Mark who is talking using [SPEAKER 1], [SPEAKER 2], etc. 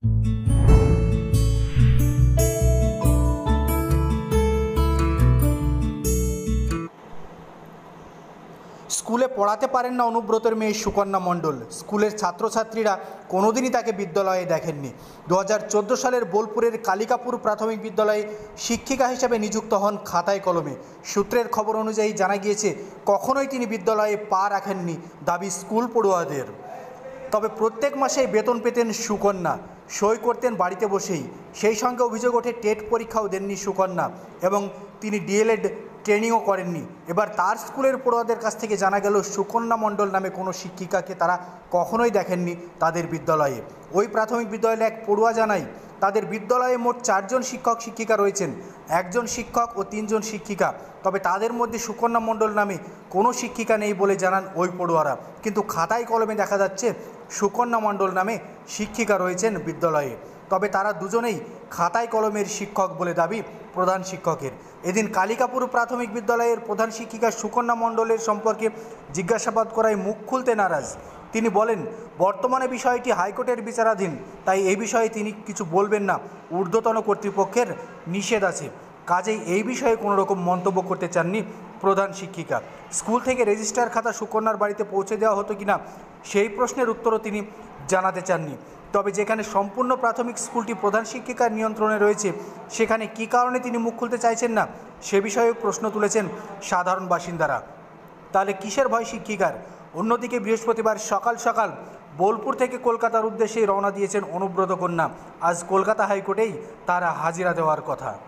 [SPEAKER 1] স্কুলে পড়াতে পারেন না অনুব্রতের মেয়ে সুকন্যা মণ্ডল। স্কুলের ছাত্রছাত্রীরা কোনোদিনই তাকে বিদ্যালয়ে দেখেননি। 2014 সালের বোলপুরের কালিকাপুর প্রাথমিক বিদ্যালয়ে শিক্ষিকা হিসেবে নিযুক্ত হন খাতায় কলমে। সূত্রের খবর অনুযায়ী জানা গিয়েছে, কখনোই তিনি বিদ্যালয়ে পা রাখেননি, দাবি স্কুল পড়ুয়াদের। তবে প্রত্যেক মাসেই বেতন পেতেন সুকন্যা, সই করতেন বাড়িতে বসেই। সেই সঙ্গে অভিযোগ ওঠে টেট পরীক্ষাও দেননি সুকন্যা এবং তিনি ডিএলএড ট্রেনিংও করেননি। এবার তার স্কুলের পড়ুয়াদের কাছ থেকে জানা গেল, সুকন্যা মণ্ডল নামে কোনো শিক্ষিকাকে তারা কখনোই দেখেননি তাদের বিদ্যালয়ে। ওই প্রাথমিক বিদ্যালয়ের এক পড়ুয়া জানায়, তাদের বিদ্যালয়ে মোট 4 জন শিক্ষক শিক্ষিকা রয়েছেন, 1 জন শিক্ষক ও 3 জন শিক্ষিকা। তবে তাদের মধ্যে সুকন্যা মণ্ডল নামে কোনো শিক্ষিকা নেই বলে জানান ওই পড়ুয়ারা। কিন্তু খাতায় কলমে দেখা যাচ্ছে সুকন্যা মণ্ডল নামে শিক্ষিকা রয়েছেন বিদ্যালয়ে। তবে তারা দুজনেই খাতায় কলমের শিক্ষক বলে দাবি প্রধান শিক্ষকের। এদিন কালিকাপুর প্রাথমিক বিদ্যালয়ের প্রধান শিক্ষিকা সুকন্যা মণ্ডলের সম্পর্কে জিজ্ঞাসাবাদ করায় মুখ খুলতে নারাজ। তিনি বলেন, বর্তমানে বিষয়টি হাইকোর্টের বিচারাধীন, তাই এই বিষয়ে তিনি কিছু বলবেন না। ঊর্ধ্বতন কর্তৃপক্ষের নিষেধ আছে, কাজেই এই বিষয়ে কোনো রকম মন্তব্য করতে চাননি প্রধান শিক্ষিকা। স্কুল থেকে রেজিস্টার খাতা সুকন্যার বাড়িতে পৌঁছে দেওয়া হতো কিনা সেই প্রশ্নের উত্তরও তিনি জানাতে চাননি। তবে যেখানে সম্পূর্ণ প্রাথমিক স্কুলটি প্রধান শিক্ষিকার নিয়ন্ত্রণে রয়েছে, সেখানে কী কারণে তিনি মুখ খুলতে চাইছেন না সে বিষয়ে প্রশ্ন তুলেছেন সাধারণ বাসিন্দারা। তাহলে কিসের ভয় শিক্ষিকার? অন্যদিকে বৃহস্পতিবার সকাল সকাল বোলপুর থেকে কলকাতার উদ্দেশ্যে রওনা দিয়েছেন অনুব্রত কন্যা। আজ কলকাতা হাইকোর্টেই তারা হাজিরা দেওয়ার কথা।